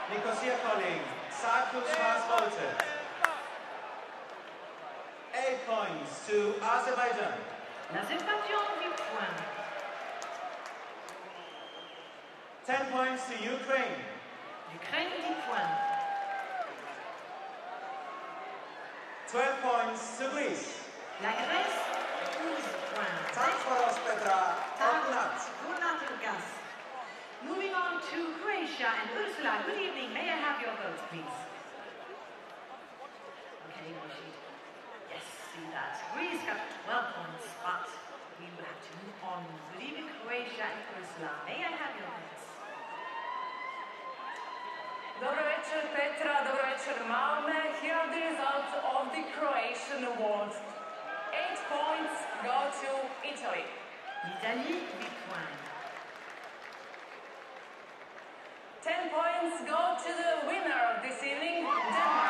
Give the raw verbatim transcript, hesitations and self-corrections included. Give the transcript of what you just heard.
Nicosia Colleen, Cyprus has voted. Eight points to Azerbaijan. L'Azerbaïdjan, huit points. Ten points to Ukraine. L'Ukraine, dix points. Twelve points to Greece. La Grèce, douze points. Tamparos Petra Tagunat. Gunat. Moving on to Croatia and Ursula. Good evening. May I have your votes, please? Okay, no sheet. Yes, see that. Greece got twelve points, but we will have to move on. Good evening, Croatia and Ursula. May I have your votes? Dobro večer, Petra. Dobro večer, Malme. Here are the results of the Croatian awards. Eight points go to Italy. L'Italie, huit points. Ten points go to the winner of this evening, Denmark.